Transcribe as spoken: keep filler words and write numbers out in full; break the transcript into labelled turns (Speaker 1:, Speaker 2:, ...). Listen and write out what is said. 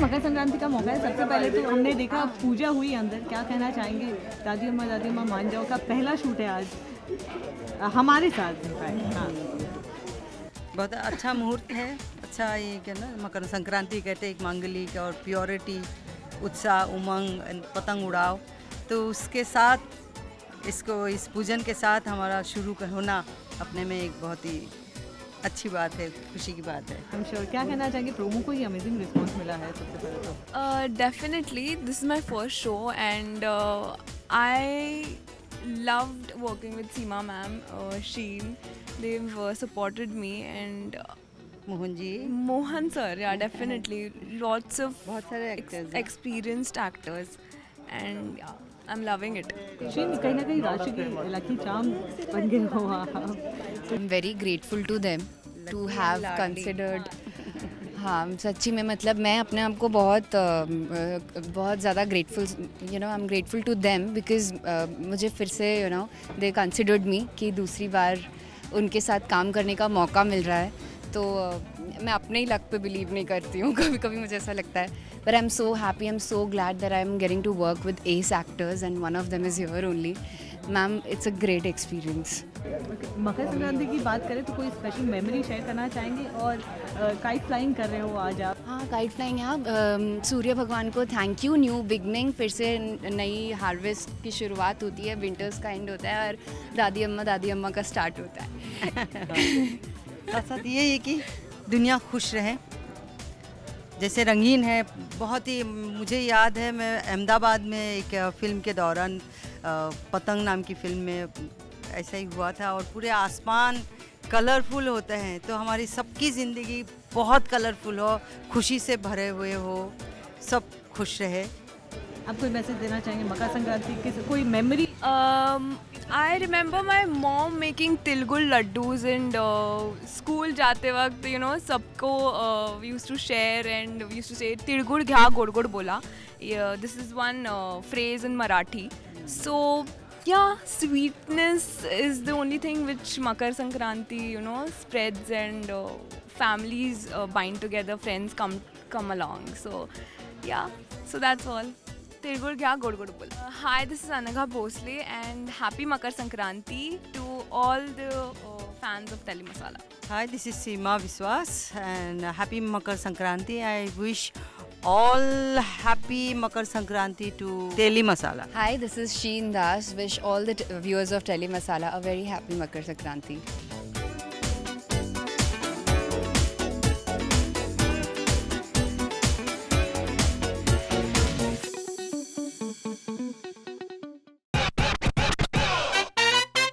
Speaker 1: मकर संक्रांति का मौका है, सबसे पहले तो हमने देखा पूजा हुई अंदर, क्या कहना चाहेंगे? दादी अम्मा दादी अम्मा मान जाओ का पहला शूट है आज हमारे साथ। हाँ,
Speaker 2: बहुत अच्छा मुहूर्त है। अच्छा, ये क्या ना मकर संक्रांति कहते हैं, एक मांगलिक और प्योरिटी, उत्साह, उमंग, पतंग उड़ाओ, तो उसके साथ इसको इस पूजन के साथ हमारा शुरू होना अपने में एक बहुत ही अच्छी बात है, खुशी की बात है।
Speaker 1: I'm sure। क्या कहना चाहेंगे? प्रोमो को ही अमेजिंग रिस्पॉन्स मिला है सबसे पहले तो।
Speaker 3: Definitely this is my first show and I loved working with Seema ma'am, uh, Sheen. They've uh, supported me and uh,
Speaker 2: Mohan ji,
Speaker 3: Mohan sir, yeah, definitely. Lots of
Speaker 2: बहुत सारे
Speaker 3: ex-
Speaker 2: actors
Speaker 3: experienced actors, and yeah, I'm loving it.
Speaker 1: Sheen, कहीं ना कहीं राशि की lucky charm बन गए हो आप।
Speaker 4: I'm very grateful to them to have considered। हाँ, सच्ची में मतलब मैं अपने आप को बहुत बहुत ज़्यादा grateful, you know I am grateful to them because मुझे फिर से you know they considered me कि दूसरी बार उनके साथ काम करने का मौका मिल रहा है। तो uh, मैं अपने ही लक पे बिलीव नहीं करती हूँ, कभी कभी मुझे ऐसा लगता है। But I am so happy, I am so glad that I am getting to work with as actors and one of them is here only. Ma'am, it's a great experience.
Speaker 1: Makar Sankranti की बात करें तो कोई स्पेशल मेमोरी शेयर करना चाहेंगे? और kite flying कर रहे हो आज आप?
Speaker 4: हाँ, काइट फ्लाइंग। हाँ, सूर्य भगवान को थैंक यू। न्यू बिगनिंग, फिर से नई हार्वेस्ट की शुरुआत होती है, विंटर्स का एंड होता है और दादी अम्मा दादी अम्मा का स्टार्ट होता है।
Speaker 2: साथ साथ ये है कि दुनिया खुश रहे, जैसे रंगीन है। बहुत ही मुझे याद है, मैं अहमदाबाद में एक फ़िल्म के दौरान पतंग नाम की फ़िल्म में ऐसा ही हुआ था और पूरे आसमान कलरफुल होते हैं, तो हमारी सबकी ज़िंदगी बहुत कलरफुल हो, खुशी से भरे हुए हो, सब खुश रहे।
Speaker 1: आप कोई मैसेज देना चाहेंगे मकर संक्रांति के? कोई memory?
Speaker 3: Um, I remember my mom making tilgud laddoos and uh, school जाते वक्त you know सबको uh, we used to share and we used to say तिलगुड़ घ्या गोड़ गोड़ बोला. Yeah, this is one uh, phrase in Marathi. So yeah, sweetness is the only thing which Makar Sankranti you know spreads and uh, families uh, bind together, friends come come along. So yeah, so that's all. Tilgur Gya God God Bol. Hi, this is Anagha Bhosle and happy Makar Sankranti to all the uh, fans of Tele Masala.
Speaker 2: Hi, this is Seema Viswas and happy Makar Sankranti. I wish all happy Makar Sankranti to Tele Masala.
Speaker 4: Hi, this is Sheen Das. Wish all the t- viewers of Tele Masala a very happy Makar Sankranti.